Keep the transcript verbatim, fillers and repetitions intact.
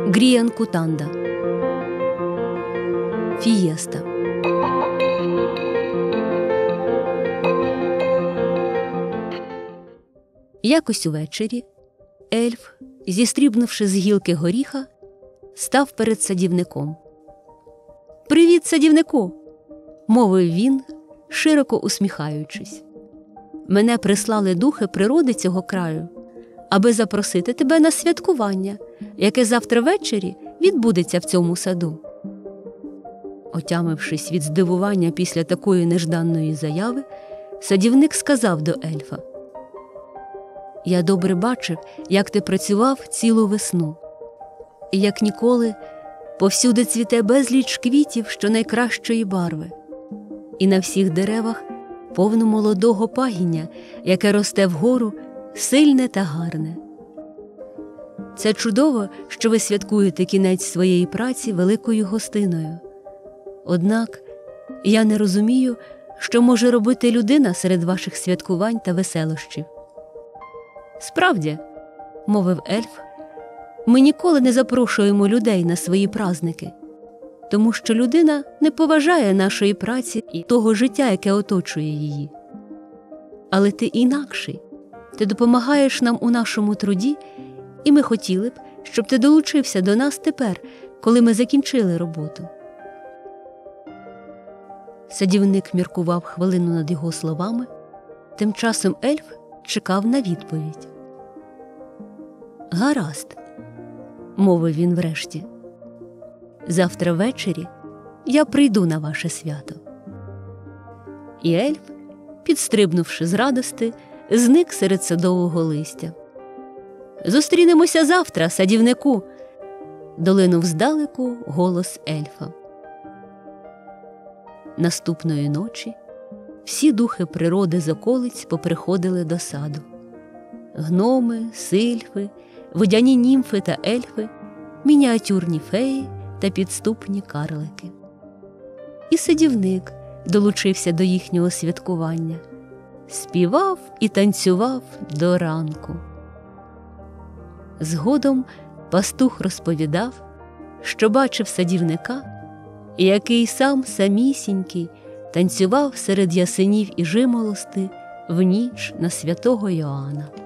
Гріян Кутанда. Фієста. Якось увечері ельф, зістрібнувши з гілки горіха, став перед садівником. «Привіт, садівнику!» – мовив він, широко усміхаючись. «Мене прислали духи природи цього краю, аби запросити тебе на святкування, яке завтра ввечері відбудеться в цьому саду». Отямившись від здивування після такої нежданної заяви, садівник сказав до ельфа: «Я добре бачив, як ти працював цілу весну. І як ніколи, повсюди цвіте безліч квітів щонайкращої барви. І на всіх деревах повно молодого пагіння, яке росте вгору, сильне та гарне. Це чудово, що ви святкуєте кінець своєї праці великою гостиною. Однак я не розумію, що може робити людина серед ваших святкувань та веселощів». «Справді, – мовив ельф, – ми ніколи не запрошуємо людей на свої праздники, тому що людина не поважає нашої праці і того життя, яке оточує її. Але ти інакший, ти допомагаєш нам у нашому труді, і ми хотіли б, щоб ти долучився до нас тепер, коли ми закінчили роботу». Садівник міркував хвилину над його словами, тим часом ельф чекав на відповідь. «Гаразд, – мовив він врешті, – завтра ввечері я прийду на ваше свято». І ельф, підстрибнувши з радости, зник серед садового листя. «Зустрінемося завтра, садівнику!» – долинув здалеку голос ельфа. Наступної ночі всі духи природи з околиць поприходили до саду. Гноми, сильфи, водяні німфи та ельфи, мініатюрні феї та підступні карлики. І садівник долучився до їхнього святкування, співав і танцював до ранку. Згодом пастух розповідав, що бачив садівника, який сам самісінький танцював серед ясенів і жимолости в ніч на святого Йоанна.